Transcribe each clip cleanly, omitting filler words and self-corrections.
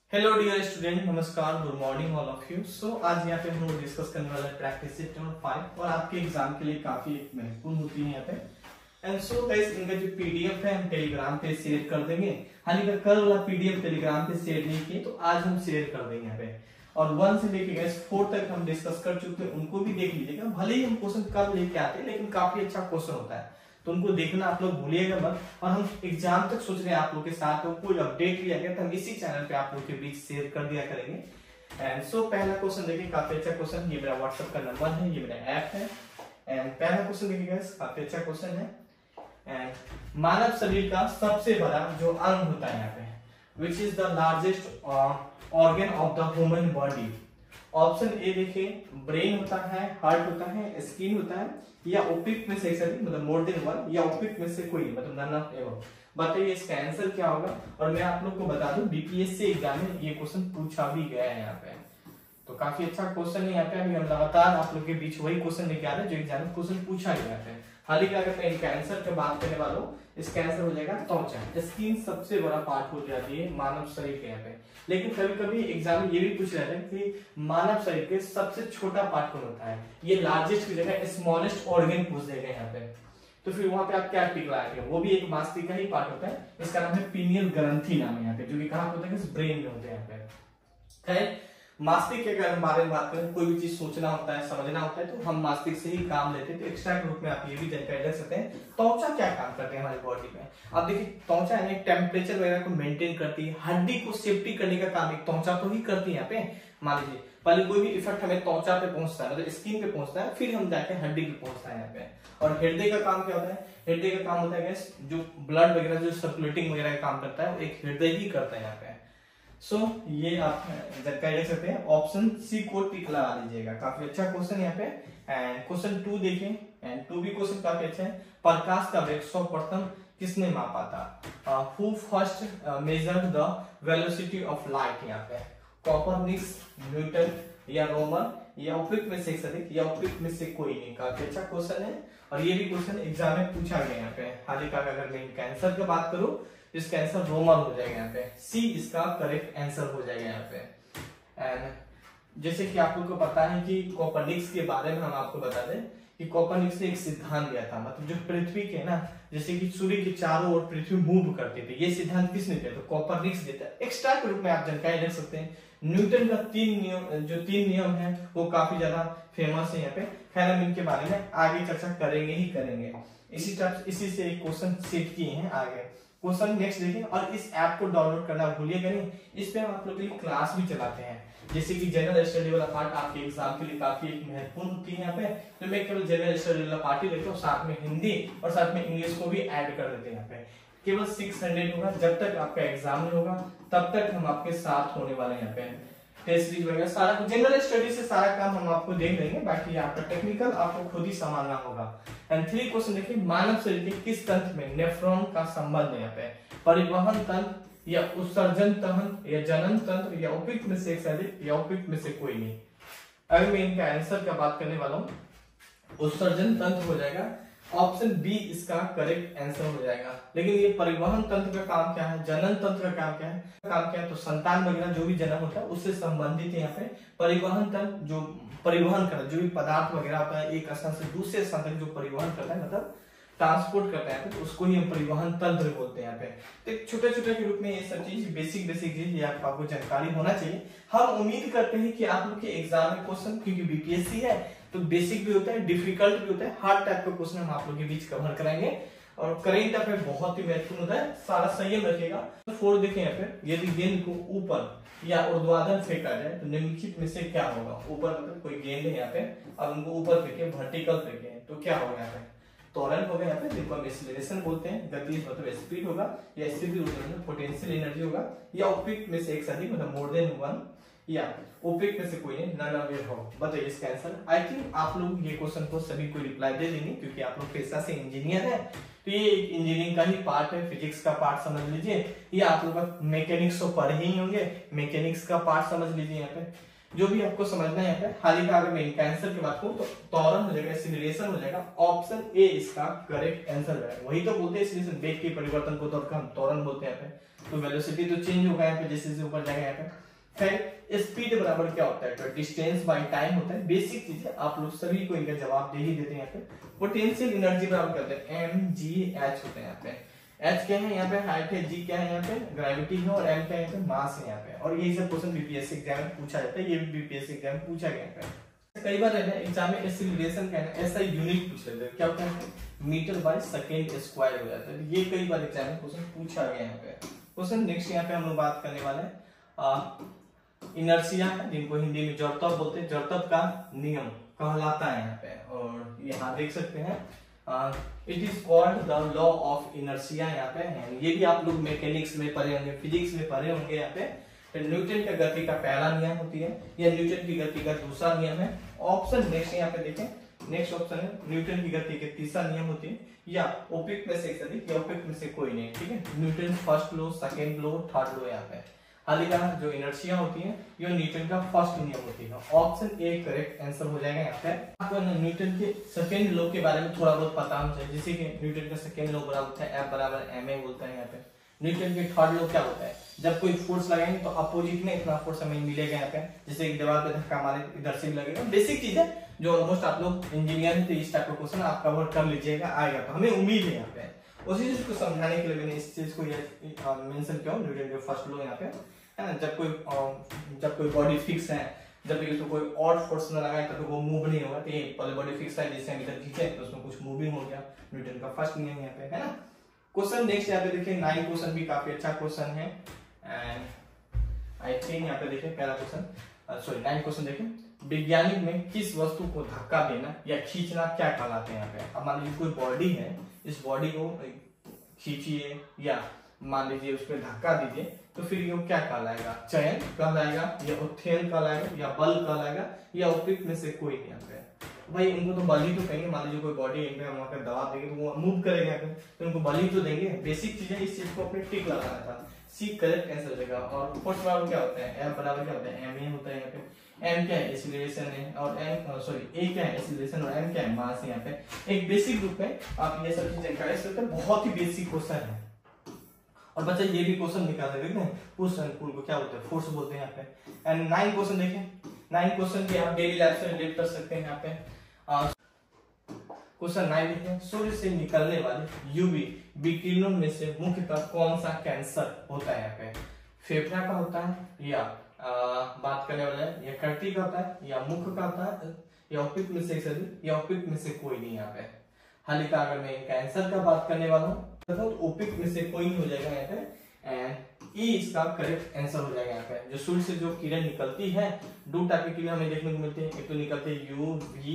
Hello dear student, नमस्कार, good morning all of you. So आज यहाँ पे हम लोग डिस्कस करने वाले हैं प्रैक्टिस सेट नंबर 5 और आपके एग्जाम के लिए काफी महत्वपूर्ण होती है यहाँ पे। एंड सो गाइस, इनका जो पीडीएफ है हम टेलीग्राम पे शेयर कर देंगे। हालांकि कल वाला पीडीएफ टेलीग्राम पे शेयर नहीं किए तो आज हम शेयर कर देंगे यहाँ पे। और 1 से लेके गाइस 4 तक हम डिस्कस कर चुके हैं, उनको भी देख लीजिएगा। भले ही हम क्वेश्चन कल लेके आते हैं लेकिन काफी अच्छा क्वेश्चन होता है, तो उनको देखना आप लोग भूलिएगा मत। और हम एग्जाम तक सोच रहे हैं आप लोग के साथ, तो कोई अपडेट लिया गया तो हम इसी चैनल पे आप लोग के बीच शेयर कर दिया करेंगे। एंड सो पहला क्वेश्चन देखिए, काफी अच्छा क्वेश्चन। ये मेरा व्हाट्सएप का नंबर है, ये मेरा ऐप है। एंड पहला क्वेश्चन देखिएगा, काफी अच्छा क्वेश्चन है। एंड मानव शरीर का सबसे बड़ा जो अंग होता है यहाँ पे, which is the largest organ of the human body. Option A देखिए, ब्रेन होता है, हार्ट होता है, स्किन होता है, या ओपिक में से मतलब मोर देन वन, या ओपिक में से कोई मतलब नन ऑफ एवर। बताइए इसका आंसर क्या होगा। और मैं आप लोग को बता दूं, बीपीएससी एग्जाम में ये क्वेश्चन पूछा भी गया है यहाँ पे, तो काफी अच्छा क्वेश्चन है यहाँ पे। अभी हम लगातार आप लोग के बीच वही क्वेश्चन लेके आ रहे हैं जो एग्जाम में क्वेश्चन पूछा गया है। हालांकि अगर मैं इनका आंसर की बात करने वाला हूँ, इसका आंसर हो जाएगा त्वचा। स्किन सबसे बड़ा पार्ट हो जाती है मानव शरीर के यहाँ पे। लेकिन कभी कभी एग्जाम में ये भी पूछ रहे थे कि मानव शरीर के सबसे छोटा पार्ट कौन होता है। ये लार्जेस्ट की जगह स्मॉलेस्ट ऑर्गन पूछ देगा यहाँ पे, तो फिर वहां पे आप क्या टिक लगाएंगे। वो भी एक मास्तिक का ही पार्ट होता है, इसका नाम है पीनियल ग्रंथि नाम है यहाँ पे, जो कि कहाँ होता है, ब्रेन में होते हैं यहाँ पे। मास्तिक के बारे में बात करें, कोई भी चीज सोचना होता है, समझना होता है, तो हम मास्तिक से ही काम लेते हैं। तो एक्स्ट्रा के रूप में आप ये भी जानकारी रख सकते हैं त्वचा क्या काम करते हैं हमारी बॉडी में। अब देखिए, त्वचा यानी टेम्परेचर वगैरह को मेंटेन करती है, हड्डी को सेफ्टी करने का काम एक त्वचा तो ही करती है यहाँ पे। मान लीजिए पहले कोई भी इफेक्ट हमें त्वचा पे पहुंचता है, मतलब स्किन पे पहुंचता है, फिर हम जाके हड्डी पे पहुंचता है यहाँ पे। और हृदय का काम क्या होता है, हृदय का काम होता है जो ब्लड वगैरह जो सर्कुलेटिंग वगैरह का काम करता है, वो एक हृदय ही करता है यहाँ पे। सो ये आप जानकारी रख सकते हैं। ऑप्शन सी को टिक लगा लीजिएगा, काफी अच्छा क्वेश्चन यहाँ पे। एंड क्वेश्चन 2 देखें, एंड 2 भी क्वेश्चन काफी अच्छा है। प्रकाश का वेग सर्वप्रथम किसने मापा था। Who first measured the velocity of light. यहाँ पे कॉपरनिकस, न्यूटन, या रोमन, या ओपिक में से अधिक, या ओपिक में से कोई नहीं। काफी अच्छा क्वेश्चन है और ये भी क्वेश्चन एग्जाम में पूछा गया यहाँ पे। हालांकि अगर मैं इनका आंसर की बात करूं, इसका आंसर रोमन हो जाएगा यहाँ पे। सी इसका करेक्ट आंसर हो जाएगा यहाँ पे। एंड जैसे कि आप लोग को पता है कि कोपर्निकस के बारे में हम आपको बता दें कि कोपर्निकस ने एक सिद्धांत दिया था, मतलब जो पृथ्वी के ना, जैसे कि सूर्य के चारों ओर पृथ्वी मूव करती थी, ये सिद्धांत किसने दिया, तो कोपर्निकस देता है। एक्स्ट्रा के रूप में आप जानकारी रख सकते हैं, न्यूटन का 3 नियम है, वो काफी ज्यादा फेमस है यहाँ पे। खैर हम इनके बारे में आगे चर्चा करेंगे ही करेंगे। इसी से एक क्वेश्चन सेट किए हैं आगे। क्वेश्चन नेक्स्ट देखिए, और इस ऐप को डाउनलोड करना भूलिएगा नहीं। इस पे हम आप लोग के लिए क्लास भी चलाते हैं, जैसे कि जनरल स्टडी वाला पार्ट आपके एग्जाम के लिए काफी एक महत्वपूर्ण होती है यहाँ पे। तो मैं केवल जनरल स्टडी वाला पार्ट ही लेता हूँ, साथ में हिंदी और साथ में इंग्लिश को भी ऐड कर देते हैं यहाँ पे। केवल 600 होगा, जब तक आपका एग्जाम नहीं होगा तब तक हम आपके साथ होने वाले हैं यहाँ पे। टेस्ट सीरीज वगैरह सारा जनरल स्टडी से सारा काम हम आपको दे देंगे, बाकी आपका टेक्निकल आपको खुद ही संभालना होगा। एंड 3 क्वेश्चन देखिए, मानव शरीर के किस तंत्र में नेफ्रॉन का संबंध है यहाँ पे। परिवहन तंत्र, या उत्सर्जन तंत्र, या जनन तंत्र, या ओपिक में से अधिक, या ओपिक में से कोई नहीं। अगर मैं इनका आंसर का बात करने वाला हूँ, उत्सर्जन तंत्र हो जाएगा। ऑप्शन बी इसका करेक्ट आंसर हो जाएगा। लेकिन ये परिवहन तंत्र का काम क्या है, जनन तंत्र का काम क्या है, तो संतान वगैरह जो भी जन्म होता है उससे संबंधित है यहाँ पे। परिवहन तंत्र जो परिवहन करता है, जो भी पदार्थ वगैरह होता है एक स्थान से दूसरे स्थान तक जो परिवहन करता है, मतलब ट्रांसपोर्ट करता है, तो उसको ही हम परिवहन तंत्र बोलते हैं यहाँ पे। तो छोटे छोटे के रूप में ये सब चीज बेसिक चीज ये आपको जानकारी होना चाहिए। हम उम्मीद करते हैं कि आप लोग के एग्जाम में क्वेश्चन, क्योंकि बीपीएससी है तो बेसिक भी होता है, डिफिकल्ट भी होता है, हार्ड टाइप का क्वेश्चन हम आप लोग के बीच कवर कराएंगे। और करेंट अफेयर बहुत ही महत्वपूर्ण होता है, सारा संयम रखेगा। 4 देखें यहाँ पे, यदि गेंद को ऊपर या ऊर्ध्वाधर फेंका जाए तो निम्नलिखित में से क्या होगा। ऊपर मतलब कोई गेंद है यहाँ पे, अब उनको ऊपर फेंके, वर्टिकल फेंके तो क्या होगा यहाँ पे, त्वरण होगा यहाँ पे, जिनको हम एक्सीलरेशन बोलते हैं। गति मतलब स्पीड होगा, या स्पीड मतलब पोटेंशियल एनर्जी होगा, या ओपिक में से एक अधिक मतलब मोर देन वन, या ओपिक में से कोई नहीं, नन ऑफ इट हो। बताइए इसका आंसर। आई थिंक आप लोग ये क्वेश्चन को सभी को रिप्लाई दे देंगे, क्योंकि आप लोग पेशा से इंजीनियर है, तो ये इंजीनियरिंग का ही पार्ट है। फिजिक्स का पार्ट समझ लीजिए, ये आप लोग का मैकेनिक्स तो पढ़े ही होंगे, मैकेनिक्स का पार्ट समझ लीजिए यहाँ पे। जो भी आपको समझना है यहाँ पे। हालांकि अगर मैं इनका आंसर की बात करूं तो त्वरण हो जाएगा, एक्सीलरेशन हो जाएगा। ऑप्शन ए इसका करेक्ट आंसर है। वही तो बोलते हैं एक्सीलरेशन, वेग के परिवर्तन को तो हम त्वरण बोलते हैं यहाँ पे। तो वेलोसिटी तो चेंज होगा यहाँ पे जैसे जैसे ऊपर जाएगा यहाँ पे। फिर स्पीड बराबर क्या होता है, तो डिस्टेंस बाय टाइम होता है। बेसिक चीज है, आप लोग सभी को इनका जवाब दे ही देते हैं यहाँ पे। पोटेंशियल एनर्जी बराबर क्या होता है, mgh होता है यहाँ पे। h क्या है यहाँ पे, हाइट है, g क्या है यहाँ पे, ग्रेविटी है, और m क्या है यहाँ पे, मास है यहाँ पे। और यही सब क्वेश्चन बीपीएससी एग्जाम में पूछा जाता है, ये भी बीपीएससी एग्जाम में पूछा गया है। कई बार है ना एग्जाम में एक्सीलरेशन का है ऐसा यूनिट पूछ लेते हैं, क्या होता है, मीटर बाय सेकेंड स्क्वायर हो जाता है। ये कई बार एग्जाम में क्वेश्चन पूछा गया यहाँ पे। क्वेश्चन नेक्स्ट यहाँ पे हम लोग बात करने वाले हैं इनर्शिया, जिनको हिंदी में जड़त्व बोलते हैं, जड़त्व का नियम कहलाता है यहाँ पे। और यहाँ देख सकते हैं it is called the law of inertia यहाँ पे है। ये भी आप लोग मैकेनिक्स में पढ़े होंगे, फिजिक्स में पढ़े होंगे यहाँ पे। न्यूटन का गति का पहला नियम होती है, या न्यूटन की गति का दूसरा नियम है। ऑप्शन नेक्स्ट यहाँ पे देखें, नेक्स्ट ऑप्शन है न्यूटन की गति का तीसरा नियम होती है, या ओपिक में से अधिक, या ओपिक में से कोई नहीं, ठीक है। Newton first law, second law, third law यहाँ पे। हालांकि जो इनर्शिया होती है ये न्यूटन का फर्स्ट नियम होती है। ऑप्शन ए करेक्ट आंसर हो जाएगा यहाँ पे। आपको न्यूटन के सेकेंड लॉ के बारे में थोड़ा बहुत पता होना चाहिए, जैसे कि न्यूटन का सेकेंड लॉ बराबर होता है F बराबर ma बोलता है यहाँ पे। न्यूटन के थर्ड लॉ क्या होता है, जब कोई फोर्स लगाएंगे तो अपोजिट में इतना फोर्स हमें मिलेगा यहाँ पे। जैसे एक दीवार पे धक्का मारे इधर से लगेगा, बेसिक चीज है जो ऑलमोस्ट आप लोग इंजीनियर हैं तो इस टाइप का क्वेश्चन आप कवर कर लीजिएगा, आएगा तो हमें उम्मीद है यहाँ पे। उसी चीज को समझाने के लिए मैंने इस चीज को मेंशन किया न्यूटन के फर्स्ट लॉ यहाँ पे, है ना। जब कोई बॉडी फिक्स है, जब ये तो कोई और फोर्स न लगाए तो वो मूव नहीं होगा, तो ये पहले बॉडी फिक्स है, जैसे हम इधर खींचे तो उसमें कुछ मूविंग हो गया, न्यूटन का फर्स्ट नियम यहाँ पे, है ना। क्वेश्चन नेक्स्ट यहाँ पे देखिए 9 क्वेश्चन भी काफी अच्छा क्वेश्चन है। एंड आई थिंक यहाँ पे देखिए पहला क्वेश्चन, सॉरी 9 क्वेश्चन देखिए, वैज्ञानिक में किस वस्तु को धक्का देना या खींचना क्या कहलाते हैं यहाँ पे। अब मान लीजिए कोई बॉडी है, इस बॉडी को खींचिए या मान लीजिए उस पर धक्का दीजिए, तो फिर ये क्या कहलाएगा, चयन कहलाएगा, या उत्थेन कहलाएगा, या बल कहलाएगा, या उपयुक्त में से कोई नहीं। यहाँ पे भाई उनको तो बल ही तो कहेंगे। मान लीजिए कोई बॉडी इन पे हम वहां दबा देंगे तो वो मूव करेगा, तो उनको बल ही तो देंगे। बेसिक चीज है, इस चीज को अपने टिक लगाना था। सी करेक्ट आंसर हो जाएगा। और फोर्स बराबर क्या होता है, F बराबर क्या होता है, ma होता है यहाँ पे। m क्या है, एक्सीलरेशन है, और a क्या है, एक्सीलरेशन, और m क्या है, मास है यहाँ पे। एक बेसिक ग्रुप में आप ये सब चीजें कर सकते हैं, बहुत ही बेसिक क्वेश्चन है। और बच्चा ये भी क्वेश्चन निकाल सकते हैं, पुश एंड पुल को क्या बोलते हैं, फोर्स बोलते हैं यहाँ पे। एंड 9 क्वेश्चन देखें, 9 क्वेश्चन भी आप डेली लाइफ से रिलेट कर सकते हैं यहाँ पे। क्वेश्चन 9 देखें, सूर्य से निकलने वाले यूवी विकिरणों में से मुख्यतः कौन सा कैंसर होता है यहाँ पे। फेफड़ा का होता है, या बात करने वाला है, या कटी का होता है, या मुख का होता है, या उपयुक्त में से सभी, या उपयुक्त में से कोई नहीं यहाँ पे। हालांकि अगर मैं कैंसर का बात करने वाला हूँ तो ओपिक में से कोई नहीं हो जाएगा यहाँ पे। एंड ई इसका करेक्ट आंसर हो जाएगा यहाँ पे। जो सूर्य से जो किरण निकलती है, 2 टाइप की किरण हमें देखने को मिलती है। एक तो निकलती है यूवी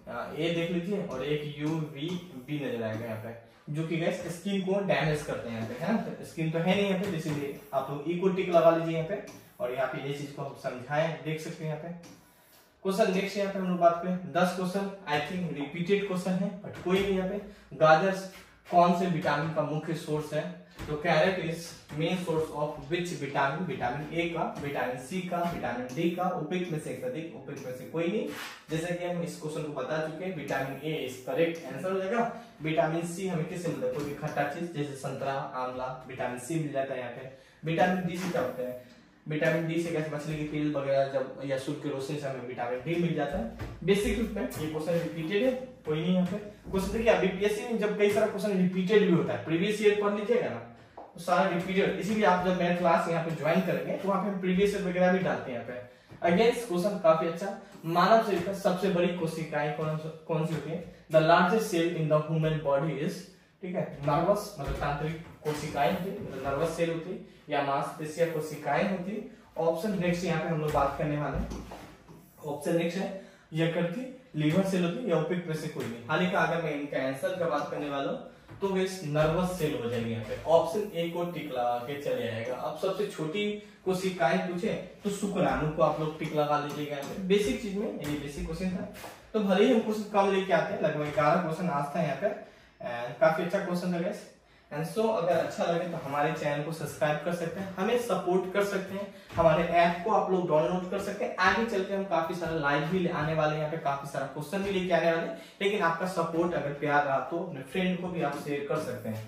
ए देख लीजिए, और एक यूवी बी नजर आएगा यहाँ पे, जो कि गैस स्किन को डैमेज करते हैं यहाँ पे, है ना। तो स्किन तो है नहीं यहाँ पे, इसीलिए आप लोग ई को टिक लगा लीजिए यहाँ पे। और यहाँ पे ये चीज को हम समझाएं, देख सकते हैं यहाँ पे। क्वेश्चन नेक्स्ट यहाँ पे हम लोग बात करें 10 question, I think repeated question है बट कोई नहीं यहाँ पे। गाजर कौन से विटामिन का मुख्य सोर्स है, तो carrot is main source of which vitamin, vitamin A का, विटामिन सी का, विटामिन डी का, उपयुक्त में से अधिक, उपयुक्त में से कोई नहीं। जैसे कि हम इस क्वेश्चन को बता चुके हैं, vitamin A is correct answer हो जाएगा। विटामिन सी हमें किससे मिलता है, कोई खट्टा चीज जैसे संतरा, आंवला, विटामिन सी मिल जाता है यहाँ पे। विटामिन डी से क्या होता है, विटामिन डी से कैसे मछली के तेल वगैरह जब, या सूर्य की रोशनी से हमें विटामिन डी मिल जाता है। बेसिक रूप में ये क्वेश्चन रिपीटेड है, कोई नहीं यहाँ पे। क्वेश्चन देखिए बीपीएससी में जब कई सारा क्वेश्चन रिपीटेड भी होता है, प्रीवियस ईयर पढ़ लीजिएगा ना तो सारा रिपीटेड, इसीलिए आप जब मेरे क्लास यहाँ पे ज्वाइन करेंगे तो वहाँ पे प्रीवियस ईयर वगैरह भी डालते हैं यहाँ पे। अगेंस्ट क्वेश्चन काफी अच्छा। मानव शरीर का सबसे बड़ी कोशिकाएं कौन सी होती है, the largest cell in the human body is, ठीक है, नर्वस मतलब तांत्रिक कोशिकाएं होती है, मतलब नर्वस सेल होती है, या मांसपेशियां कोशिकाएं होती है। ऑप्शन नेक्स्ट यहाँ पे हम लोग बात करने वाले हैं। ऑप्शन नेक्स्ट है यकृत, लीवर सेल होती है, या उपयुक्त में से कोई नहीं। हालांकि अगर मैं इनका आंसर का बात करने वाला हूँ तो वे नर्वस सेल हो जाएंगे यहाँ पे। ऑप्शन ए को टिक लगा के चले आएगा। अब सबसे छोटी कोशिकाएं पूछे तो शुक्राणु को आप लोग टिक लगा लीजिएगा। बेसिक चीज में ये बेसिक क्वेश्चन था, तो भले ही हम क्वेश्चन कम लेके आते हैं, लगभग 11 क्वेश्चन आज था यहाँ पे। काफी अच्छा क्वेश्चन था गाइस। एंड सो अगर अच्छा लगे तो हमारे चैनल को सब्सक्राइब कर सकते हैं, हमें सपोर्ट कर सकते हैं, हमारे ऐप को आप लोग डाउनलोड कर सकते हैं। आगे चलते हम काफी सारा लाइव भी आने वाले हैं यहाँ पे, काफी सारा क्वेश्चन भी लेके आने वाले हैं। लेकिन आपका सपोर्ट अगर प्यार रहा तो अपने फ्रेंड को भी आप शेयर कर सकते हैं।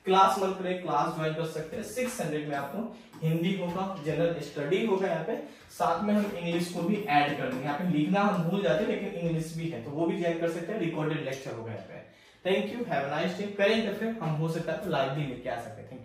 क्लास मन करे क्लास ज्वाइन कर सकते हैं। 600 में आपको हिंदी होगा, जनरल स्टडी होगा, यहाँ पे साथ में हम इंग्लिश को भी ऐड कर देंगे। यहाँ पे लिखना हम भूल जाते हैं लेकिन इंग्लिश भी है तो वो भी ज्वाइन कर सकते हैं। रिकॉर्डेड लेक्चर होगा यहाँ पे। Thank you, have a nice day. Current affair हम हो सकता है लाइव भी लेके आ सकते हैं।